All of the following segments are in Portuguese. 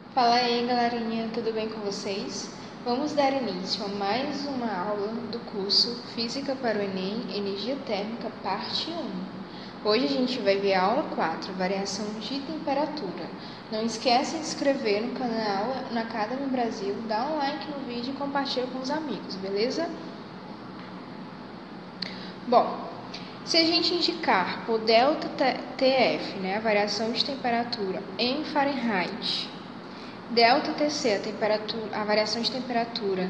Fala aí, galerinha, tudo bem com vocês? Vamos dar início a mais uma aula do curso Física para o Enem, Energia Térmica, parte 1. Hoje a gente vai ver a aula 4, variação de temperatura. Não esqueça de se inscrever no canal na Academy Brasil, dá um like no vídeo e compartilha com os amigos, beleza? Bom, se a gente indicar por ΔTF, a variação de temperatura em Fahrenheit, ΔTC, a variação de temperatura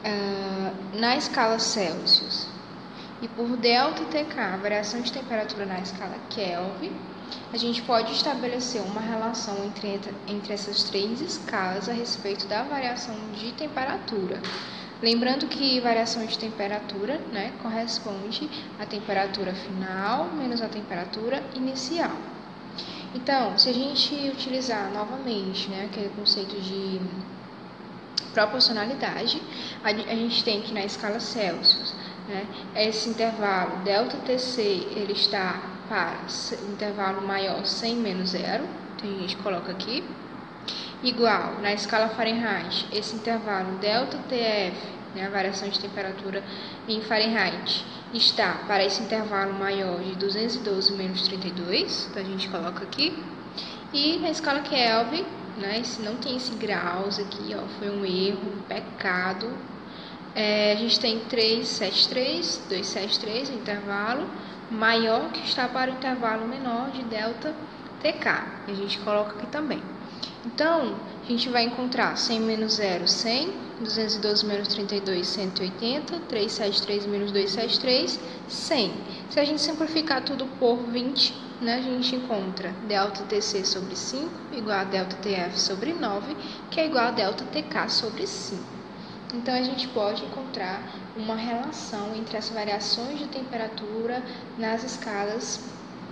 na escala Celsius, e por ΔTK, a variação de temperatura na escala Kelvin, a gente pode estabelecer uma relação entre essas três escalas a respeito da variação de temperatura. Lembrando que variação de temperatura corresponde à temperatura final menos a temperatura inicial. Então, se a gente utilizar novamente aquele conceito de proporcionalidade, a gente tem que na escala Celsius, esse intervalo ΔTC ele está para o intervalo maior 100 menos 0, então a gente coloca aqui, igual na escala Fahrenheit, esse intervalo ΔTF, a variação de temperatura em Fahrenheit, está para esse intervalo maior de 212 menos 32, então a gente coloca aqui. E na escala Kelvin, se não tem esse graus aqui, foi um erro, um pecado. A gente tem 373, 273, o intervalo maior que está para o intervalo menor de ΔTK, a gente coloca aqui também. Então, a gente vai encontrar 100 menos 0, 100, 212 menos 32, 180, 373 menos 273, 100. Se a gente simplificar tudo por 20, a gente encontra ΔTC sobre 5 igual a ΔTF sobre 9, que é igual a ΔTK sobre 5. Então, a gente pode encontrar uma relação entre as variações de temperatura nas escalas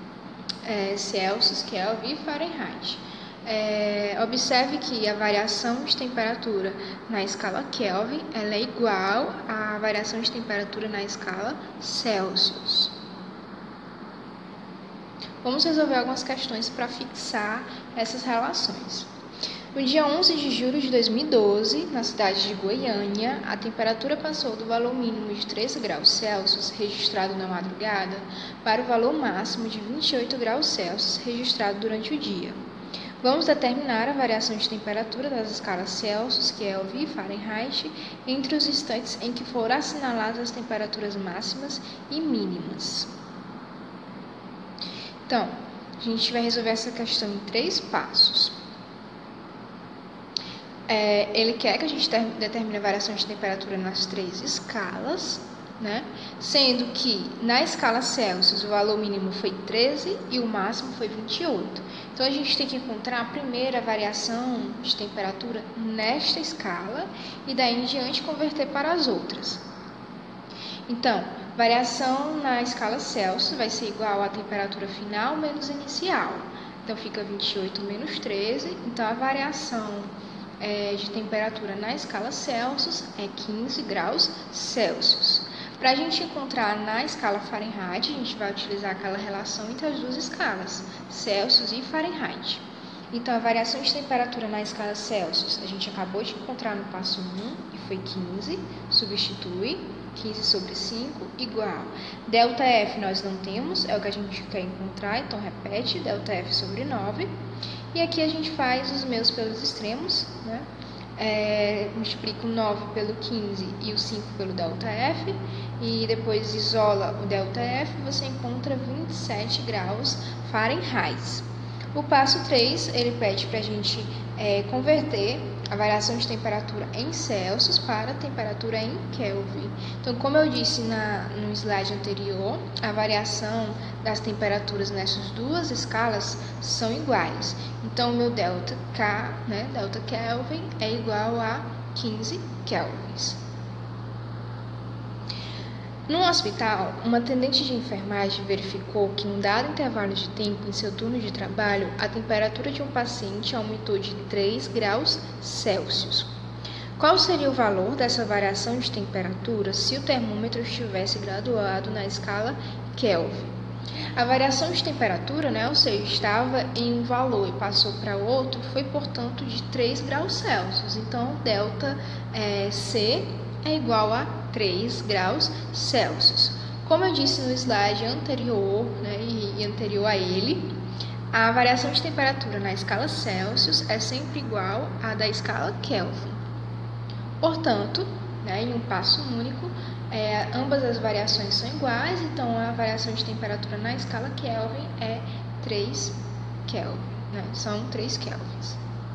Celsius, Kelvin e Fahrenheit. Observe que a variação de temperatura na escala Kelvin ela é igual à variação de temperatura na escala Celsius. Vamos resolver algumas questões para fixar essas relações. No dia 11 de julho de 2012, na cidade de Goiânia, a temperatura passou do valor mínimo de 13 graus Celsius, registrado na madrugada, para o valor máximo de 28 graus Celsius, registrado durante o dia. Vamos determinar a variação de temperatura das escalas Celsius, Kelvin e Fahrenheit entre os instantes em que foram assinaladas as temperaturas máximas e mínimas. Então, a gente vai resolver essa questão em 3 passos. Ele quer que a gente determine a variação de temperatura nas 3 escalas, sendo que na escala Celsius o valor mínimo foi 13 e o máximo foi 28. Então, a gente tem que encontrar a primeira variação de temperatura nesta escala e daí em diante converter para as outras. Então, variação na escala Celsius vai ser igual à temperatura final menos inicial. Então, fica 28 menos 13. Então, a variação de temperatura na escala Celsius é 15 graus Celsius. Para a gente encontrar na escala Fahrenheit, a gente vai utilizar aquela relação entre as duas escalas, Celsius e Fahrenheit. Então, a variação de temperatura na escala Celsius, a gente acabou de encontrar no passo 1, e foi 15, substitui, 15 sobre 5, igual. ΔF nós não temos, é o que a gente quer encontrar, então repete, ΔF sobre 9. E aqui a gente faz os meus pelos extremos, multiplica o 9 pelo 15 e o 5 pelo ΔF, e depois isola o ΔF, você encontra 27 graus Fahrenheit. O passo 3, ele pede para a gente converter a variação de temperatura em Celsius para a temperatura em Kelvin. Então, como eu disse no slide anterior, a variação das temperaturas nessas duas escalas são iguais. Então, o meu ΔK, delta Kelvin, é igual a 15 kelvins. Num hospital, uma atendente de enfermagem verificou que em um dado intervalo de tempo em seu turno de trabalho, a temperatura de um paciente aumentou de 3 graus Celsius. Qual seria o valor dessa variação de temperatura se o termômetro estivesse graduado na escala Kelvin? A variação de temperatura, né, ou seja, estava em um valor e passou para outro, foi, portanto, de 3 graus Celsius. Então, delta C é igual a 3 graus Celsius. Como eu disse no slide anterior, né, e anterior a ele, a variação de temperatura na escala Celsius é sempre igual à da escala Kelvin. Portanto, né, em um passo único, ambas as variações são iguais, então a variação de temperatura na escala Kelvin é 3 Kelvin, né, são 3 Kelvins.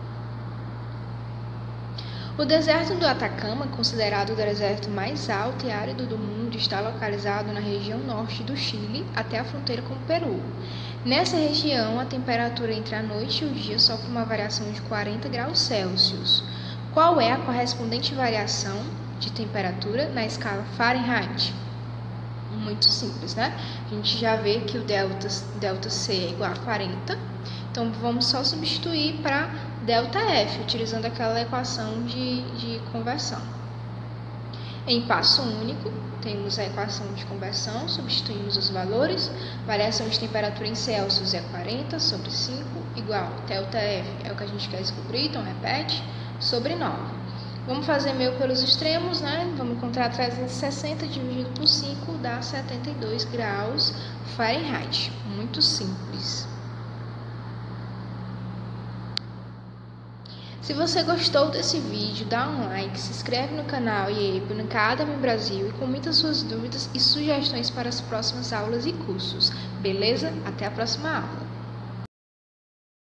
O deserto do Atacama, considerado o deserto mais alto e árido do mundo, está localizado na região norte do Chile, até a fronteira com o Peru. Nessa região, a temperatura entre a noite e o dia sofre uma variação de 40 graus Celsius. Qual é a correspondente variação de temperatura na escala Fahrenheit? Muito simples, né? A gente já vê que o delta C é igual a 40, então vamos só substituir para delta F, utilizando aquela equação de conversão. Em passo único, temos a equação de conversão, substituímos os valores, variação de temperatura em Celsius é 40 sobre 5, igual delta F é o que a gente quer descobrir, então repete, sobre 9. Vamos fazer meio pelos extremos, né? Vamos encontrar 360 dividido por 5 dá 72 graus Fahrenheit. Muito simples. Se você gostou desse vídeo, dá um like, se inscreve no canal IEB no Academy Brasil e comenta suas dúvidas e sugestões para as próximas aulas e cursos. Beleza? Até a próxima aula!